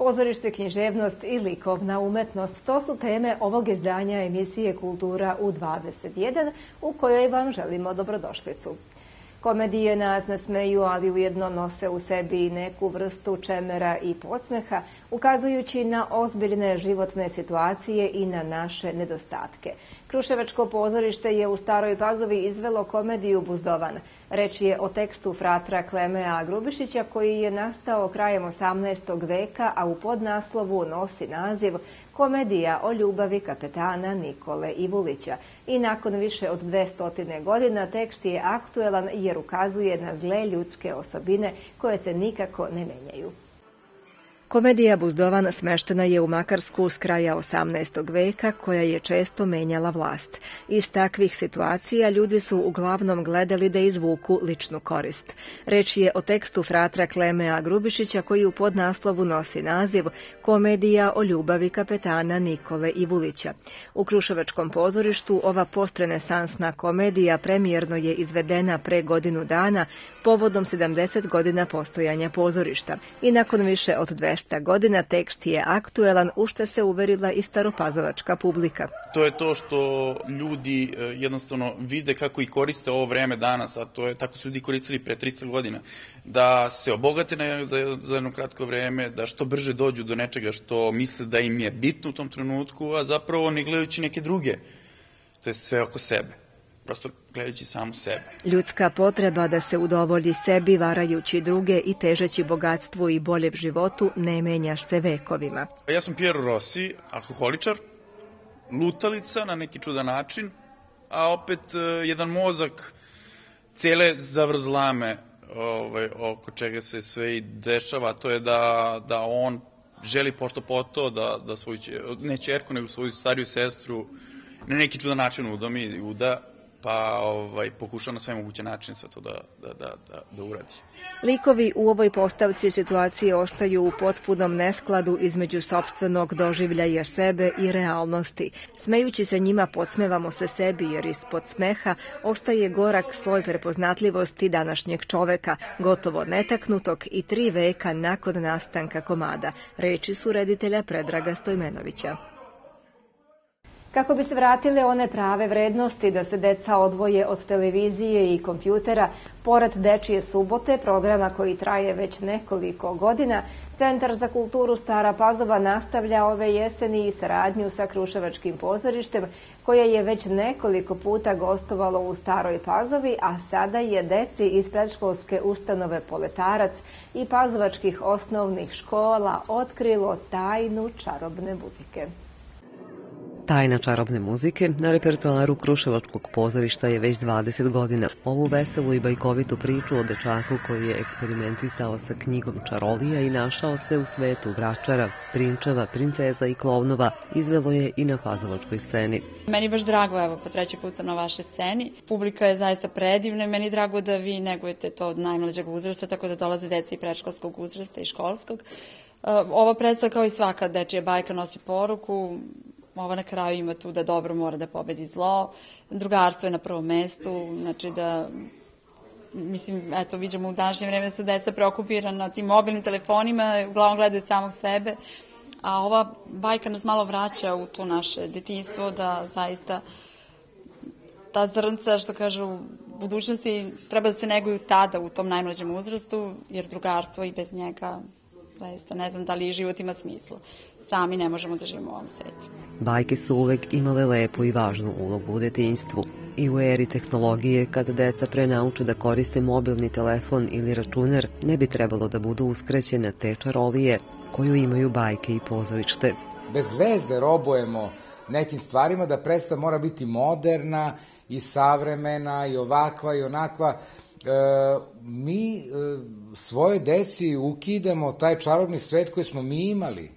Pozorište, književnost i likovna umetnost. To su teme ovog izdanja emisije Kultura u 21, u kojoj vam želimo dobrodošlicu. Komedije nas nasmeju, ali ujedno nose u sebi i neku vrstu čemera i podsmeha, ukazujući na ozbiljne životne situacije i na naše nedostatke. Kruševačko pozorište je u Staroj Pazovi izvelo komediju Buzdovan. Reč je o tekstu fratra Klemea Grubišića koji je nastao krajem 18. veka, a u podnaslovu nosi naziv Komedija o ljubavi kapetana Nikole Ivulića. I nakon više od 200 godina tekst je aktuelan jer ukazuje na zle ljudske osobine koje se nikako ne menjaju. Komedija Buzdovan smeštena je u Makarsku s kraja 18. veka koja je često menjala vlast. Iz takvih situacija ljudi su uglavnom gledali da izvuku ličnu korist. Reč je o tekstu fratra Klemea Grubišića koji u podnaslovu nosi naziv Komedija o ljubavi kapetana Nikole Ivulića. U Kruševačkom pozorištu ova postrenesansna komedija premijerno je izvedena pre godinu dana povodom 70 godina postojanja pozorišta i nakon više od 200 godina tekst je aktuelan, u što se uverila i staropazovačka publika. To je to što ljudi jednostavno vide kako i koriste ovo vreme danas, a to je tako su ljudi koristili pre 300 godina, da se obogate za jedno kratko vreme, da što brže dođu do nečega što misle da im je bitno u tom trenutku, a zapravo ne gledajući neke druge, to je sve oko sebe. Prosto gledajući samu sebe. Ljudska potreba da se udovolji sebi varajući druge i težeći bogatstvu i boljem životu ne menja se vekovima. Ja sam Piero Rossi, alkoholičar, lutalica na neki čudan način, a opet jedan mozak cele zavrzlame oko čega se sve i dešava, to je da on želi pošto poto da svoju, ne ćerku, nego svoju stariju sestru na neki čudan način udomi i uda, pa pokušao na sve moguće načine sve to da uradi. Likovi u ovoj postavci situacije ostaju u potpunom neskladu između sopstvenog doživljaja sebe i realnosti. Smejući se njima podsmevamo se sebi jer ispod smeha ostaje gorak sloj prepoznatljivosti današnjeg čoveka, gotovo netaknutog i 3 veka nakon nastanka komada. Reči su reditelja Predraga Stojmenovića. Kako bi se vratile one prave vrednosti da se deca odvoje od televizije i kompjutera, pored Dečije subote, programa koji traje već nekoliko godina, Centar za kulturu Stara Pazova nastavlja ove jeseni i saradnju sa Kruševačkim pozorištem, koje je već nekoliko puta gostovalo u Staroj Pazovi, a sada je deci iz predškolske ustanove Poletarac i pazovačkih osnovnih škola otkrilo tajnu čarobne muzike. Tajna čarobne muzike na repertoaru Kruševačkog pozorišta je već 20 godina. Ovu veselu i bajkovitu priču o dečaku koji je eksperimentisao sa knjigom čarolija i našao se u svetu vračara, prinčeva, princeza i klovnova izvelo je i na pazovačkoj sceni. Meni je baš drago, evo, po 3. put sam na vašoj sceni. Publika je zaista predivna i meni je drago da vi negujete to od najmlađeg uzrasta, tako da dolaze deca i predškolskog uzrasta i školskog. Ova predstava kao i svaka dečija bajka nosi poruku. Ova na kraju ima tu da dobro mora da pobedi zlo, drugarstvo je na prvom mestu, znači da, mislim, eto, vidimo u današnje vreme su deca preokupirana tim mobilnim telefonima, uglavnom gledaju samog sebe, a ova bajka nas malo vraća u to naše detinjstvo, da zaista ta zrnca, što kažu, u budućnosti treba da se neguju tada u tom najmlađem uzrastu, jer drugarstvo i bez njega, zaista ne znam da li život ima smisla. Sami ne možemo da živimo u ovom svetu. Bajke su uvek imale lepu i važnu ulogu u detinjstvu. I u eri tehnologije, kada deca prenauče da koriste mobilni telefon ili računar, ne bi trebalo da budu uskraćene te čarolije koju imaju bajke i pozorište. Bez veze robujemo nekim stvarima da predstava mora biti moderna i savremena i ovakva i onakva. Mi svoje deci ukidamo taj čarobni svet koji smo mi imali.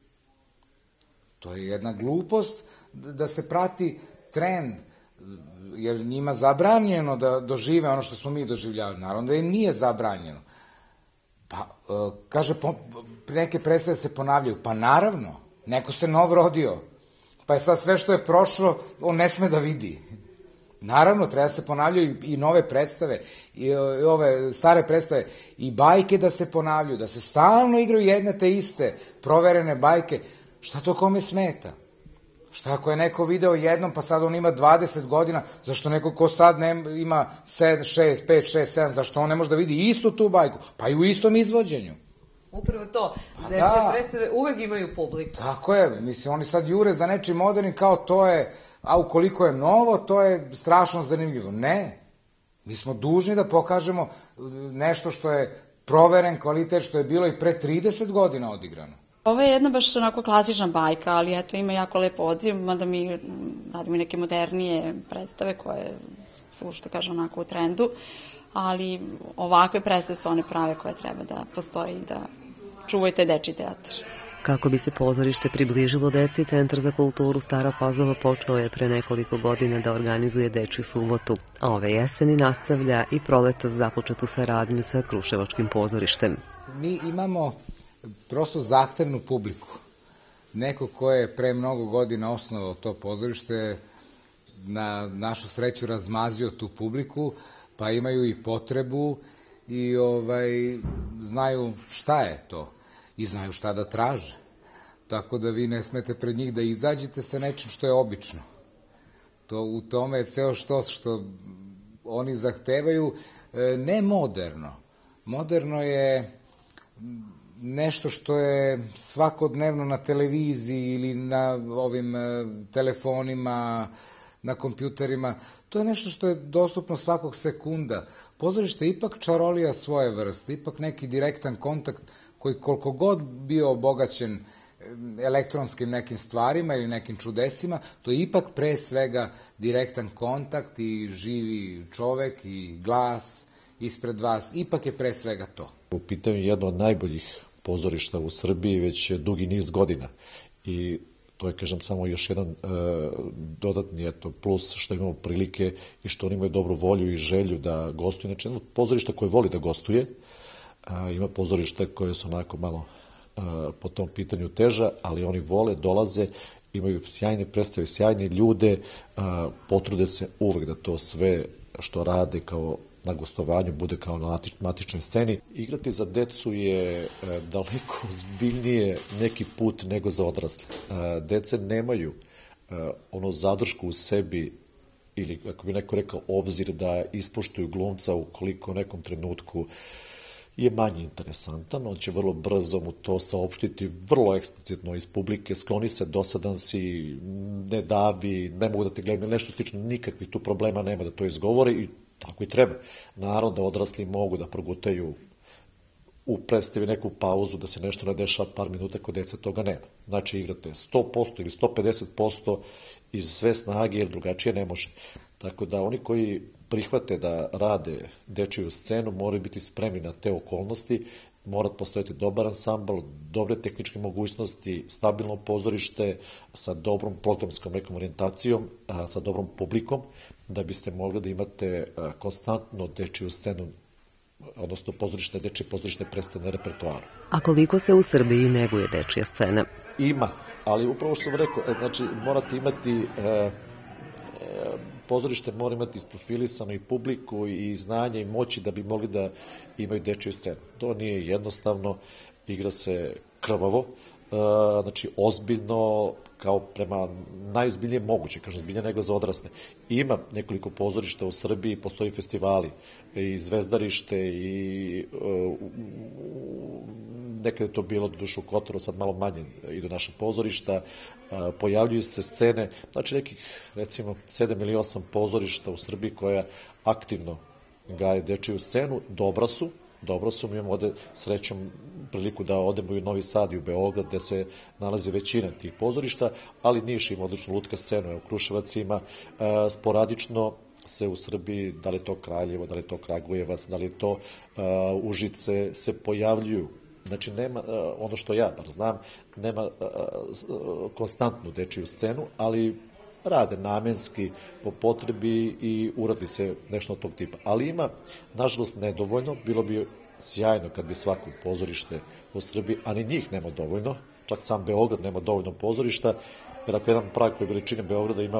To je jedna glupost da se prati trend, jer njima zabranjeno da dožive ono što smo mi doživljavali. Naravno da im nije zabranjeno. Pa, kaže, neke predstave se ponavljaju. Pa naravno, neko se nov rodio. Pa je sad sve što je prošlo, on ne sme da vidi. Naravno, treba se ponavljaju i nove predstave, i ove stare predstave, i bajke da se ponavljaju, da se stalno igraju jedne te iste proverene bajke. Šta to kome smeta? Šta ako je neko video jednom, pa sad on ima 20 godina, zašto neko ko sad ima 5, 6, 7, zašto on ne može da vidi istu tu bajku, pa i u istom izvođenju? Upravo to, dečje predstave uvek imaju publiku. Tako je, mislim, oni sad jure za nečim modernim kao to je, a ukoliko je novo, to je strašno zanimljivo. Ne, mi smo dužni da pokažemo nešto što je proveren kvalitet, što je bilo i pre 30 godina odigrano. Ovo je jedna baš onako klasična bajka, ali eto ima jako lep odziv, mada mi radimo i neke modernije predstave koje su, što kažem, onako u trendu, ali ovakve predstave su one prave koje treba da postoji i da čuvaju taj dečiji teatar. Kako bi se pozorište približilo deci, Centar za kulturu Stara Pazova počeo je pre nekoliko godina da organizuje dečju subotu, a ove jeseni nastavlja i proletos započetu saradnju sa Kruševačkim pozorištem. Mi imamo prosto zahtevnu publiku. Neko ko je pre mnogo godina osnovao to pozorište, na našu sreću razmazio tu publiku, pa imaju i potrebu i znaju šta je to i znaju šta da traže. Tako da vi ne smete pred njih da izađete sa nečim što je obično. U tome je ceo što oni zahtevaju, ne moderno. Moderno je nešto što je svakodnevno na televiziji ili na ovim telefonima, na kompjuterima. To je nešto što je dostupno svakog sekunda. Pozorište je ipak čarolija svoje vrste, ipak neki direktan kontakt koji koliko god bio obogaćen elektronskim nekim stvarima ili nekim čudesima, to je ipak pre svega direktan kontakt i živi čovek i glas ispred vas, ipak je pre svega to. U pitanju jedno od najboljih pozorišta u Srbiji već dugi niz godina i to je, kažem, samo još jedan dodatni plus što imamo prilike i što oni imaju dobru volju i želju da gostuju. Znači, jedno pozorišta koje voli da gostuje, ima pozorišta koje su onako malo po tom pitanju teža, ali oni vole, dolaze, imaju sjajne predstave, sjajne ljude, potrude se uvek da to sve što rade kao na gostovanju bude kao na matičnoj sceni. Igrati za decu je daleko ozbiljnije neki put nego za odrasle. Dece nemaju ono zadršku u sebi ili, ako bi neko rekao, obzir da ispoštuju glumca ukoliko u nekom trenutku je manje interesantan, on će vrlo brzo mu to saopštiti vrlo eksplicitno iz publike, skloni se, dosadan si, ne davi, ne mogu da te gledam, nešto slično, nikakvih tu problema nema da to izgovore i tako i treba. Naravno da odrasli mogu da progutaju u predstavi neku pauzu, da se nešto ne dešava par minuta, kod deca toga nema. Znači igrate 100% ili 150% iz sve snage, jer drugačije ne može. Tako da oni koji prihvate da rade dečiju scenu moraju biti spremni na te okolnosti, mora postojati dobar ansambl, dobre tehničke mogućnosti, stabilno pozorište sa dobrom programskom nekom orijentacijom, sa dobrom publikom, da biste mogli da imate konstantno dečiju scenu, odnosno dečije pozorišne predstave na repertoaru. A koliko se u Srbiji neguje dečija scena? Ima, ali upravo što sam rekao, znači morate imati pozorište mora imati isprofilisano i publiku i znanje i moći da bi mogli da imaju dečiju scenu. To nije jednostavno, igra se krvavo, znači ozbiljno, kao prema najozbiljnije moguće, kažem zbiljnije nego za odrasle. Ima nekoliko pozorišta u Srbiji, postoji festivali i Zvezdarište i nekada je to bilo do duše u Kotoru, sad malo manje idu naša pozorišta, pojavljuju se scene, znači nekih recimo 7 ili 8 pozorišta u Srbiji koja aktivno gaje dečiju scenu, dobro su, mi imamo ovde srećom priliku da odemo i u Novi Sad i u Beograd gde se nalazi većina tih pozorišta, ali Niš ima odličnu lutka scenu, Kruševac ima, sporadično se u Srbiji, da li je to Kraljevo, da li je to Kragujevac, da li je to Užice, se pojavljuju. Znači, nema, ono što ja bar znam, nema konstantnu dečiju scenu, ali rade namenski po potrebi i uradi se nešto od tog tipa. Ali ima, nažalost, nedovoljno, bilo bi sjajno kad bi svako pozorište u Srbiji, a ni njih nema dovoljno, čak sam Beograd nema dovoljno pozorišta, jer ako jedan Prag koji veličine Beograda ima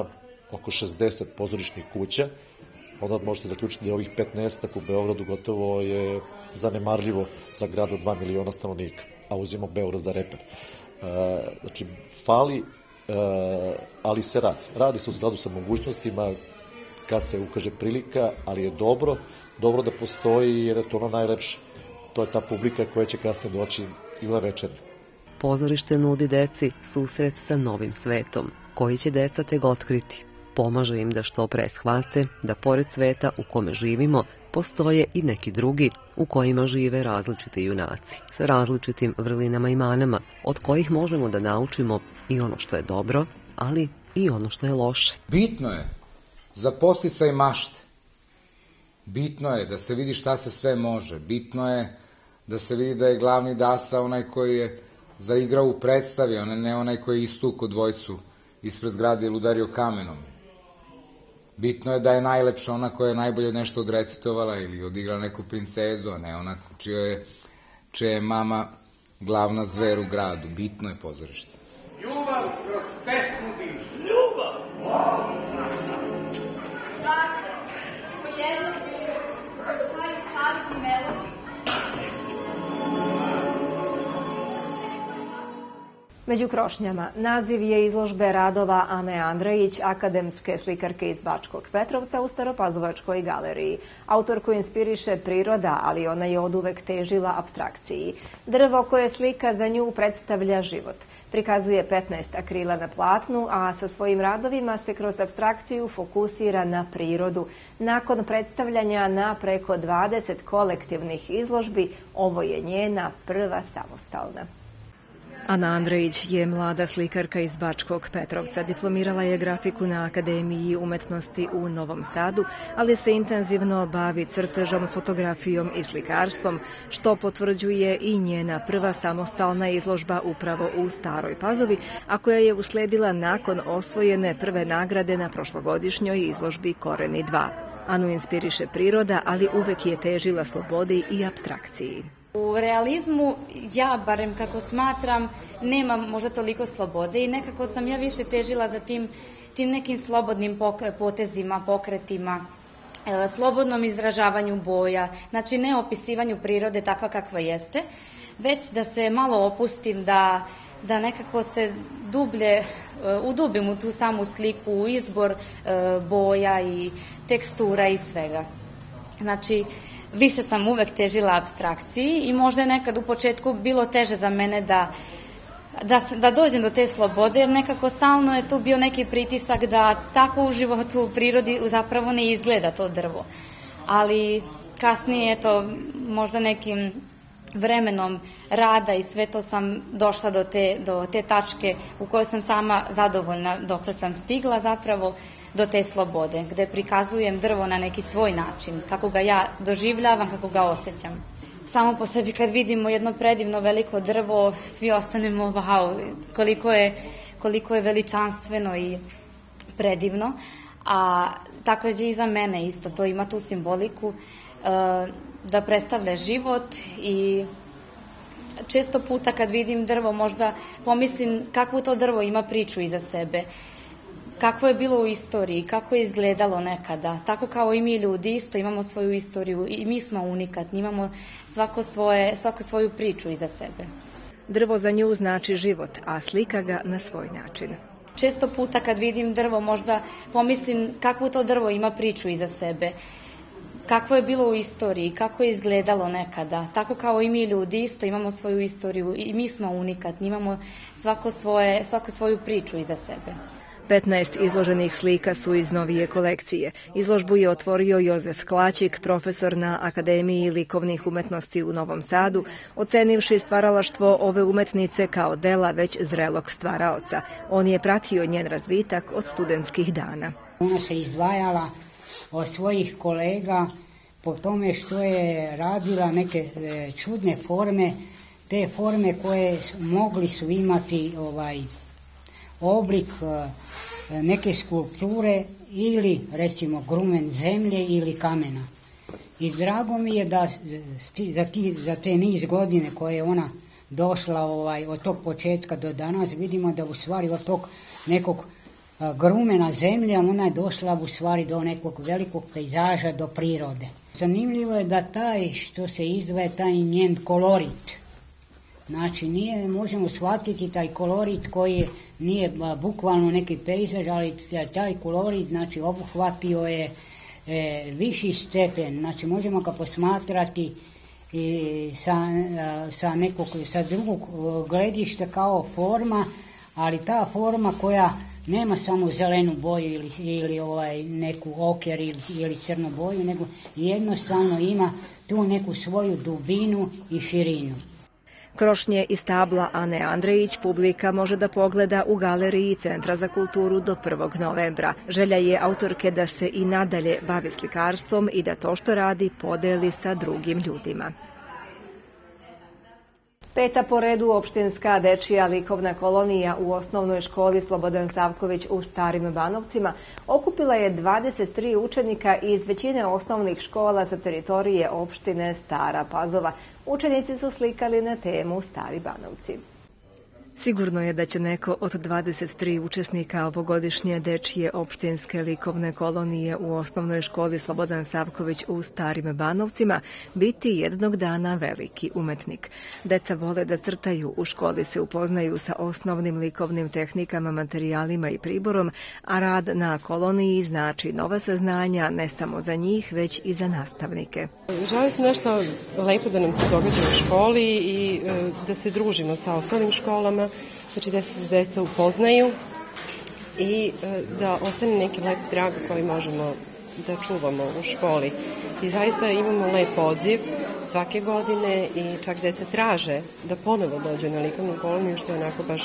oko 60 pozorišnih kuća, onda možete zaključiti da ovih 15 u Beogradu gotovo je zanemarljivo za grad od 2 miliona stanovnika, a uzimo Beograd za reper. Znači, fali, ali se radi. Radi se u skladu sa mogućnostima kad se ukaže prilika, ali je dobro da postoji jer je to ono najlepše. To je ta publika koja će kasnije doći i na večer. Pozorište nudi deci susret sa novim svetom, koji će deca tek otkriti. Pomaže im da što pre shvate da pored sveta u kome živimo postoje i neki drugi u kojima žive različiti junaci, sa različitim vrlinama i manama, od kojih možemo da naučimo i ono što je dobro, ali i ono što je loše. Bitno je za podsticaj mašte. Bitno je da se vidi šta se sve može. Bitno je da se vidi da je glavni dasa onaj koji je zaigrao u predstavi, ne onaj koji je istukao dvojcu ispred zgrade ili udario kamenom. Bitno je da je najlepša ona koja je najbolje nešto odrecitovala ili odigrala neku princezu, a ne ona čija je mama glavna zver u gradu. Bitno je pozorište. Ljubav kroz pesmu diše. Ljubav! Wow, strašno! Dakle, po jednom filmu su stvari čarku melodi. Među krošnjama naziv je izložbe radova Ane Andrejić, akademske slikarke iz Bačkog Petrovca u Staropazovačkoj galeriji. Autorku inspiriše priroda, ali ona je oduvek težila apstrakciji. Drvo koje slika za nju predstavlja život. Prikazuje 15 akrila na platnu, a sa svojim radovima se kroz apstrakciju fokusira na prirodu. Nakon predstavljanja na preko 20 kolektivnih izložbi, ovo je njena prva samostalna. Ana Andrejić je mlada slikarka iz Bačkog Petrovca. Diplomirala je grafiku na Akademiji umetnosti u Novom Sadu, ali se intenzivno bavi crtežom, fotografijom i slikarstvom, što potvrđuje i njena prva samostalna izložba upravo u Staroj Pazovi, a koja je usledila nakon osvojene prve nagrade na prošlogodišnjoj izložbi Koreni 2. Anu inspiriše priroda, ali uvek je težila slobodi i apstrakciji. U realizmu, ja barem kako smatram, nemam možda toliko slobode i nekako sam ja više težila za tim nekim slobodnim potezima, pokretima, slobodnom izražavanju boja, znači ne opisivanju prirode takva kakva jeste, već da se malo opustim, da nekako se dublje udubim u tu samu sliku, u izbor boja i tekstura i svega. Znači, više sam uvek težila apstrakciji i možda je nekad u početku bilo teže za mene da dođem do te slobode, jer nekako stalno je tu bio neki pritisak da tako u životu, u prirodi zapravo ne izgleda to drvo. Ali kasnije, eto, možda nekim vremenom rada i sve to sam došla do te tačke u kojoj sam sama zadovoljna dokle sam stigla zapravo do te slobode, gde prikazujem drvo na neki svoj način, kako ga ja doživljavam, kako ga osjećam. Samo po sebi kad vidimo jedno predivno veliko drvo, svi ostanemo wow, koliko je veličanstveno i predivno, a takođe i za mene isto, to ima tu simboliku da predstavlja život i često puta kad vidim drvo možda pomislim kakvu to drvo ima priču iza sebe, kako je bilo u istoriji, kako je izgledalo nekada, tako kao i mi ljudi isto imamo svoju istoriju i mi smo unikatni, imamo svako svoju priču iza sebe. Drvo za nju znači život, a slika ga na svoj način. Često puta kad vidim drvo možda pomislim kakvu to drvo ima priču iza sebe, kako je bilo u istoriji, kako je izgledalo nekada, tako kao i mi ljudi isto imamo svoju istoriju i mi smo unikatni, imamo svako svoju priču iza sebe. 15 izloženih slika su iz novije kolekcije. Izložbu je otvorio Jozef Klaćik, profesor na Akademiji likovnih umetnosti u Novom Sadu, ocenivši stvaralaštvo ove umetnice kao dela već zrelog stvaraoca. On je pratio njen razvitak od studentskih dana. Ona se izdvajala od svojih kolega po tome što je radila neke čudne forme, te forme koje mogli su imati oblik neke skulpture ili recimo grumen zemlje ili kamena. I drago mi je da za te niz godine koje je ona došla od tog početka do danas vidimo da u stvari od tog nekog grumena zemlja, ona je došla u stvari do nekog velikog pejzaža, do prirode. Zanimljivo je da taj što se izdvaja, taj njen kolorit, znači možemo shvatiti taj kolorit koji nije bukvalno neki pejzaž, ali taj kolorit znači obuhvatio je viši stepen, znači možemo ga posmatrati sa drugog gledišta kao forma, ali ta forma koja nema samo zelenu boju ili neku oker ili crnu boju, nego jednostavno ima tu neku svoju dubinu i širinu. Krošnje iz tabla Ane Andrejić publika može da pogleda u galeriji Centra za kulturu do 1. novembra. Želja je autorke da se i nadalje bavi slikarstvom i da to što radi podeli sa drugim ljudima. 5. po redu opštinska dečija likovna kolonija u osnovnoj školi Slobodan Savković u Starim Banovcima okupila je 23 učenika iz većine osnovnih škola sa teritorije opštine Stara Pazova. Učenici su slikali na temu Stari Banovci. Sigurno je da će neko od 23 učesnika ovogodišnje dečije opštinske likovne kolonije u osnovnoj školi Slobodan Savković u Starim Banovcima biti jednog dana veliki umetnik. Deca vole da crtaju, u školi se upoznaju sa osnovnim likovnim tehnikama, materijalima i priborom, a rad na koloniji znači nova saznanja ne samo za njih, već i za nastavnike. Želim se nešto lepo da nam se događa u školi i da se družimo sa ostalim školama, znači da se deca upoznaju i da ostane neki lep trag koji možemo da čuvamo u školi. I zaista imamo lep poziv svake godine i čak deca traže da ponovo dođu na likovnu koloniju, što je onako baš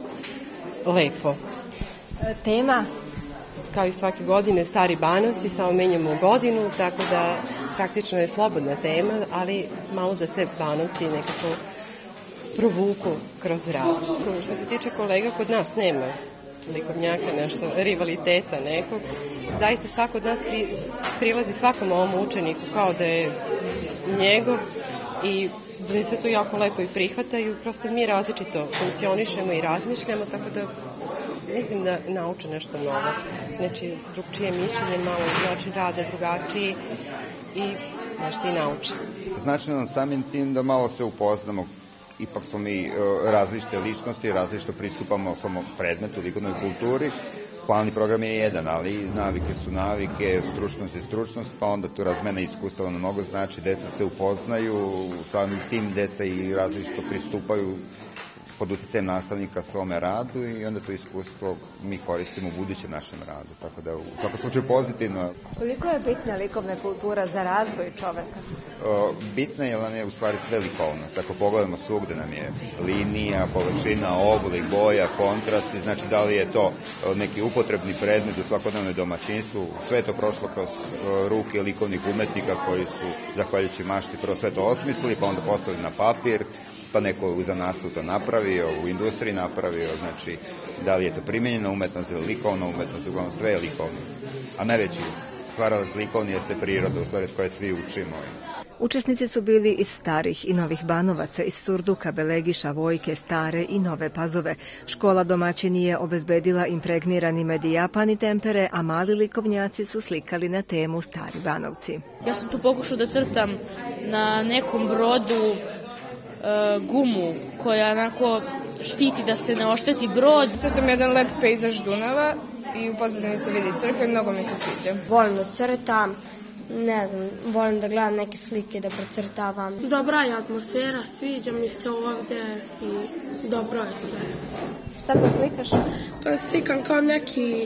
lepo. Tema? Kao i svake godine Stari Banovci, samo menjamo godinu, tako da praktično je slobodna tema, ali malo da se Banovci nekako provuku kroz rad. Što se tiče kolega, kod nas nema likovnjaka, nešto, rivaliteta nekog. Zaista svako od nas prilazi svakom ovom učeniku kao da je njegov i da se to jako lepo i prihvataju. Prosto mi različito funkcionišemo i razmišljamo, tako da mislim da nauče nešto novo. Znači, drugčije mišljenje, malo način rada drugačiji i nešto i nauče. Znači nam samim tim da malo se upoznamo. Ipak smo mi različite ličnosti, različito pristupamo samo predmetu, likovnoj kulturi. Planni program je jedan, ali navike su navike, stručnost je stručnost, pa onda tu razmena iskustava na mnogo znači, deca se upoznaju, samim tim deca i različito pristupaju pod uticajem nastavnika svome radu i onda to iskustvo mi koristimo u budućem našem radu, tako da u svakom slučaju pozitivno. Koliko je bitna likovna kultura za razvoj čoveka? Bitna je, ali ne u stvari sve likovnost. Ako pogledamo svugde nam je linija, površina, oblik, boja, kontrasti, znači da li je to neki upotrebni predmet u svakodnevnom domaćinstvu, sve je to prošlo kroz ruke likovnih umetnika koji su, zahvaljujući mašti, prvo sve to osmislili, pa onda postavili na papir, pa neko za nastavu to napravio, u industriji napravio, znači da li je to primjenjena umetnost ili likovna umetnost, uglavnom sve je likovnost. A najveći stvaralac likovni jeste priroda, u stvari od koje svi učimo. Učesnici su bili iz Starih i Novih Banovaca, iz Surduka, Belegiša, Vojke, Stare i Nove Pazove. Škola domaćin je obezbedila impregnirani medijapan i tempere, a mali likovnjaci su slikali na temu Stari Banovci. Ja sam tu pokušao da crtam na nekom brodu gumu koja onako štiti da se ne ošteti brod. Crtam jedan lep pejzaž Dunava i u pozadini se vidi crkva i mnogo mi se sviđa. Volim da crtam, ne znam, volim da gledam neke slike, da procrtavam. Dobra je atmosfera, sviđa mi se ovdje i dobro je sve. Šta to slikaš? Pa slikam kao neki,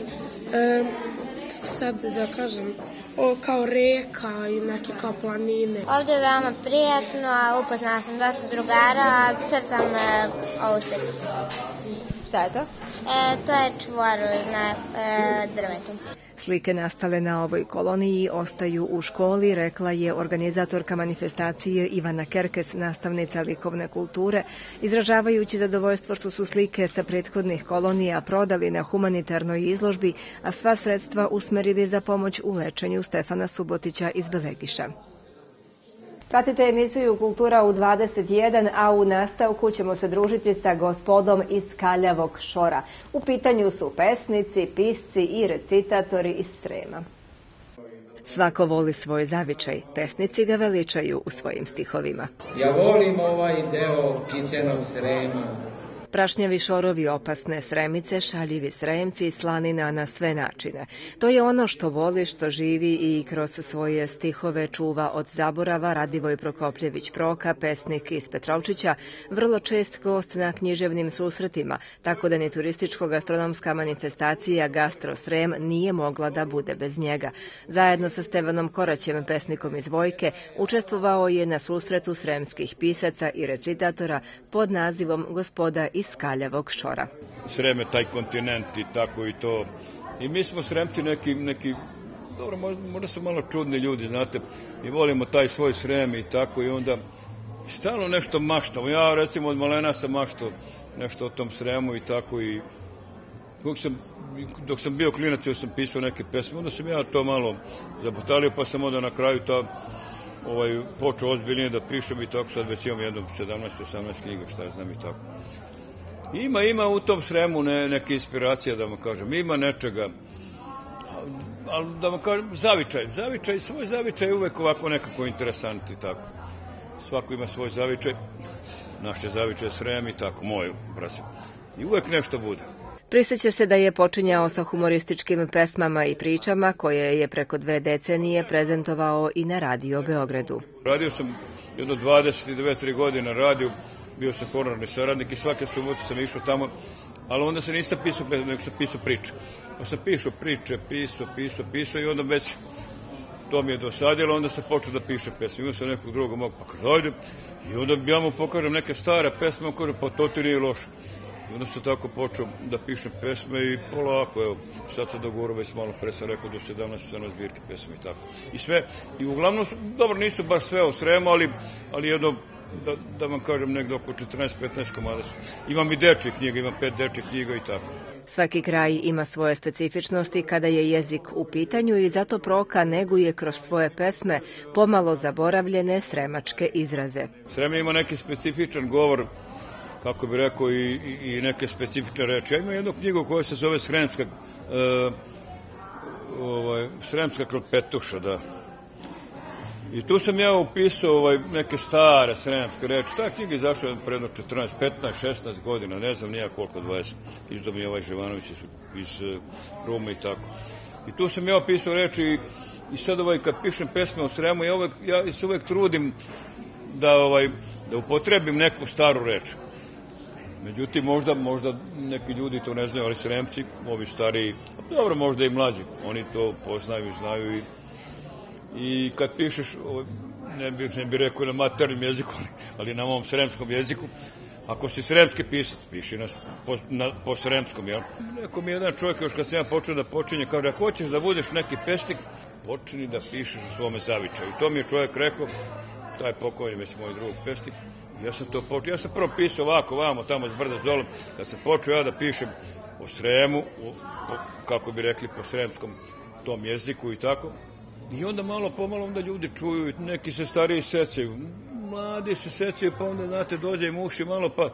kako sad da kažem, kao reka i neke kao planine. Ovdje je veoma prijatno, upoznala sam dosta drugara, crtam ovu sliku. Šta je to? To je čvor na drvetu. Slike nastale na ovoj koloniji ostaju u školi, rekla je organizatorka manifestacije Ivana Kerkes, nastavnica likovne kulture, izražavajući zadovoljstvo što su slike sa prethodnih kolonija prodali na humanitarnoj izložbi, a sva sredstva usmerili za pomoć u lečenju Stefana Subotića iz Belegiša. Pratite emisiju Kultura u 21, a u nastavku ćemo se družiti sa gospodom iz Kaljavog Šora. U pitanju su pesnici, pisci i recitatori iz Srema. Svako voli svoj zavičaj, pesnici ga veličaju u svojim stihovima. Ja volim ovaj deo kićenog Srema. Prašnjavi šorovi, opasne Sremice, šaljivi Sremci, slanina na sve načine. To je ono što voli, što živi i kroz svoje stihove čuva od zaborava Radivoj Prokopljević Proka, pesnik iz Petrovčića, vrlo čest gost na književnim susretima, tako da ni turističko-gastronomska manifestacija Gastro Srem nije mogla da bude bez njega. Zajedno sa Stevanom Koraćem, pesnikom iz Vojke, učestvovao je na susretu sremskih pisaca i recitatora pod nazivom Gospoda iz Kaljavog Šora. Srem je taj kontinent i tako i to. I mi smo Sremci neki dobro, možda su malo čudni ljudi, znate. Mi volimo taj svoj Srem i tako i onda stalno nešto maštamo. Ja recimo od malena sam maštao nešto o tom Sremu i tako i dok sam bio klinac ja sam pisao neke pesme, onda sam ja to malo zabatalio pa sam onda na kraju počeo ozbiljnije da pišem i tako sad već imam jedno 17-18 knjiga, šta ja znam i tako. Ima u tom Sremu neke inspiracije, da vam kažem, ima nečega, ali da vam kažem, svoj zavičaj je uvek ovako nekako interesant i tako. Svako ima svoj zavičaj, naš je zavičaj Srem i tako, moj, braćo. I uvek nešto bude. Prisjeća se da je počinjao sa humorističkim pesmama i pričama koje je preko 2 decenije prezentovao i na Radio Beogradu. Radio sam jedno 22-3 godine na radiju, bio sam honorarni saradnik i svake subote sam išao tamo, ali onda se nisam pisao, nego sam pisao priče. Pa sam pisao i onda već to mi je dosadilo, onda sam počeo da piše pesme. Imao sam nekog drugog mog, pa kaže, ajde, i onda ja mu pokažem neke stare pesme, on kaže, pa to ti nije loše. I onda sam tako počeo da pišem pesme i polako, evo, sad sam dogovorio već malo pre sam rekao do 17 zbirke pesme i tako. I sve, i uglavnom, dobro, nisu baš sve o Sremu, ali jedno, da vam kažem, negde oko 14-15 komada su. Imam i dečje knjiga, imam 5 dečjih knjiga i tako. Svaki kraj ima svoje specifičnosti kada je jezik u pitanju i zato Proka neguje kroz svoje pesme pomalo zaboravljene sremačke izraze. Srem ima neki specifičan govor, kako bi rekao, i neke specifične reči. Ja imam jednu knjigu koja se zove Sremska Kropetuša, da. I tu sam ja upisao neke stare sremske reči. Ta knjiga je izašla predno 14, 15, 16 godina, ne znam nija koliko, 20. Izdao mi je Živanović iz Ruma i tako. I tu sam ja upisao reči i sad kad pišem pesme o Sremu, ja se uvek trudim da upotrebim neku staru reč. Međutim, možda neki ljudi to ne znaju, ali Sremci, ovi stariji, dobro, možda i mlađi, oni to poznaju i znaju i kad pišeš, ne bi rekao na maternjem jeziku, ali na mom sremskom jeziku, ako si sremski pisac, piši po sremskom, jel? Neko mi jedan čovjek, još kad sam ja počeo da počinje, kaže, ako hoćeš da budeš neki pesnik, počini da pišeš u svome zavičaju. I to mi je čovjek rekao, taj pokojni već moj drug pesnik, ja sam to počeo. Ja sam prvo pisao ovako, vamo, tamo s brda s dolom, kad sam počeo ja da pišem o Sremu, kako bi rekli, po sremskom tom jeziku i tako. I onda malo pomalo onda ljudi čuju, neki se stariji sećaju, mladi se sećaju, pa onda, znate, dođe im uši malo, pa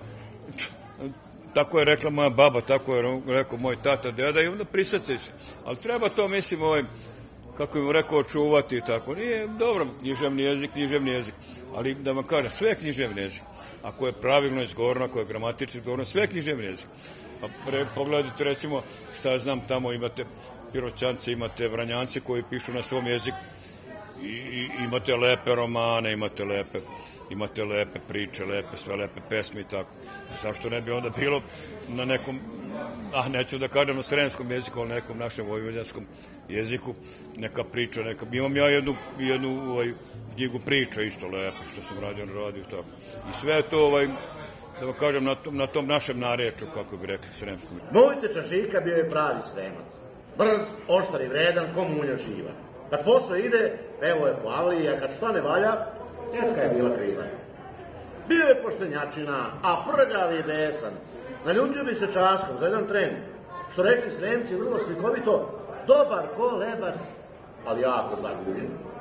tako je rekla moja baba, tako je rekao moj tata, deda i onda prisjećaju se. Ali treba to, mislim, kako im rekao, čuvati i tako. Nije dobro, književni jezik, ali da vam kažem, sve je književni jezik. Ako je pravilno izgovoreno, ako je gramatično izgovoreno, sve je književni jezik. Pa pogledajte, recimo, šta ja znam, tamo imate Piroćance, imate Vranjance koji pišu na svom jeziku i imate lepe romane, imate lepe priče, sve lepe pesme i tako. Zašto ne bi onda bilo na nekom, neću da kažem na sremskom jeziku, ali nekom našem vojvođanskom jeziku, neka priča, imam ja jednu knjigu priča isto lepe, što sam radio na radiju i tako. I sve je to, da vam kažem, na tom našem narečju, kako bi rekli, sremskom. Moj tečašika bio je pravi Sremac. Brz, oštar i vredan, ko mulja živa. Kad posao ide, evo je po avliji, a kad šta ne valja, tetka je bila kriva. Bio je poštenjačina, a prgav i besan. Naljutio bi se časkom za jedan tren. Što rekli Sremci vrlo slikovito, dobar ko lebac, ali jako zaguljen.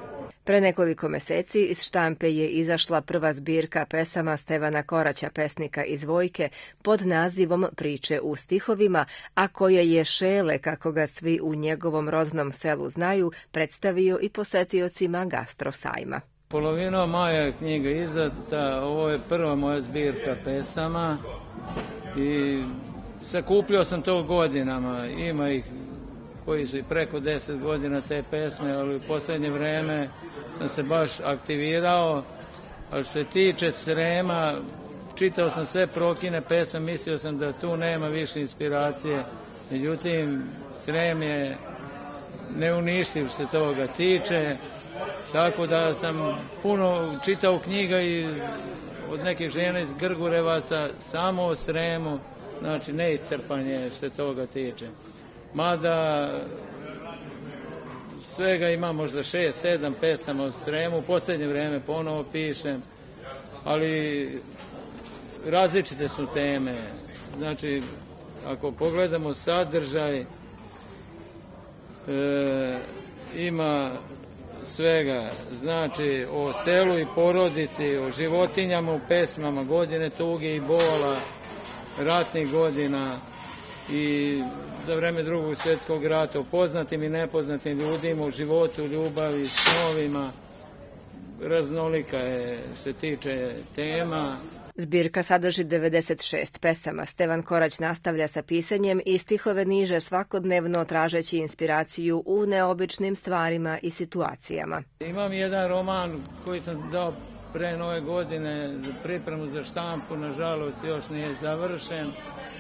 Pre nekoliko meseci iz štampe je izašla prva zbirka pesama Stevana Koraća, pesnika iz Vojke, pod nazivom Priče u stihovima, a koje je Šele, kako ga svi u njegovom rodnom selu znaju, predstavio i posetiocima Gastro sajma. Polovina maja je knjiga izdata, ovo je prva moja zbirka pesama i sakupljao sam to godinama, ima ih koji su i preko 10 godina te pesme, ali u poslednje vreme sam se baš aktivirao, a što se tiče Srema, čitao sam sve Prokine pesme, mislio sam da tu nema više inspiracije, međutim Srem je neuništiv što se toga tiče, tako da sam puno čitao knjiga i od nekih žena iz Grgurevaca samo o Sremu, znači neiscrpanje što se toga tiče. Mada svega ima možda 6-7 pesama o Sremu, u poslednje vreme ponovo pišem, ali različite su teme. Znači, ako pogledamo sadržaj, ima svega, znači o selu i porodici, o životinjama u pesmama, godine tuge i bola, ratnih godina i za vreme Drugog svjetskog rata, o poznatim i nepoznatim ljudima, u životu, ljubavi, snovima, raznolika je što se tiče tema. Zbirka sadrži 96 pesama. Stevan Korać nastavlja sa pisanjem i stihove niže svakodnevno tražeći inspiraciju u neobičnim stvarima i situacijama. Imam jedan roman koji sam dao pre Nove godine za pripremu za štampu, nažalost još nije završen.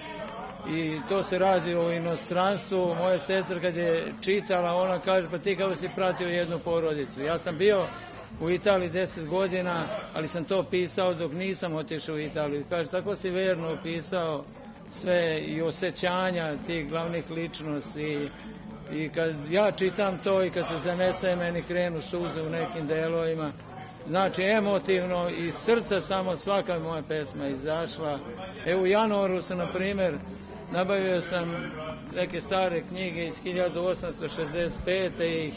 I to se radi o inostranstvu. Moja sestra kad je čitala, ona kaže, pa ti kako si pratio jednu porodicu. Ja sam bio u Italiji 10 godina, ali sam to pisao dok nisam otišao u Italiju. Kaže, tako si verno opisao sve i osjećanja tih glavnih ličnosti. I kad ja čitam to i kad se zanese, meni krenu suze u nekim delovima. Znači, emotivno i srca samo svaka moja pesma izašla. Evo u januaru sam, na primjer, nabavio sam neke stare knjige iz 1865. i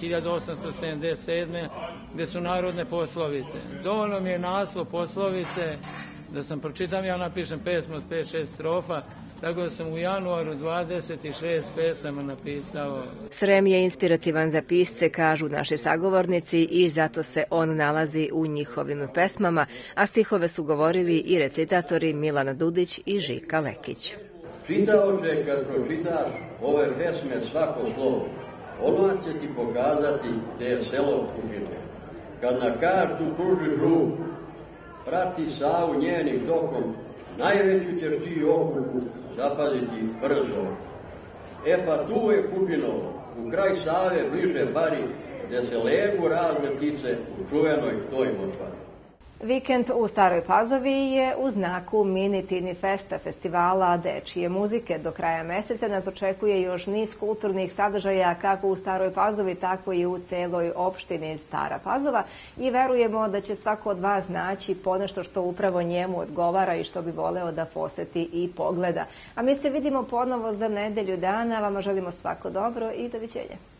1877. gde su narodne poslovice. Dovoljno mi je naslov poslovice da sam pročitam, ja napišem pesmu od 5-6 strofa, tako da sam u januaru 26 pesama napisao. Srem je inspirativan za pisce, kažu naši sagovornici, i zato se on nalazi u njihovim pesmama, a stihove su govorili i recitatori Milan Dudić i Žika Lekić. Čitaoče, kad pročitaš ove pesme svako slovo, ono će ti pokazati gde je selo Kupino. Kad na kartu kružiš rub, prati Savu njenim tokom, najveću ćeš ti okupu zapaditi brzo. E pa tu je Kupinovo, u kraj Save bliže bari, gde se legu razne ptice u čuvenoj toj močvari. Vikend u Staroj Pazovi je u znaku Mini Tini Festa, festivala dečije muzike. Do kraja meseca nas očekuje još niz kulturnih sadržaja kako u Staroj Pazovi, tako i u celoj opštini Stara Pazova i verujemo da će svako od vas naći ponešto što upravo njemu odgovara i što bi voleo da poseti i pogleda. A mi se vidimo ponovo za nedelju dana. Vama želimo svako dobro i doviđenja.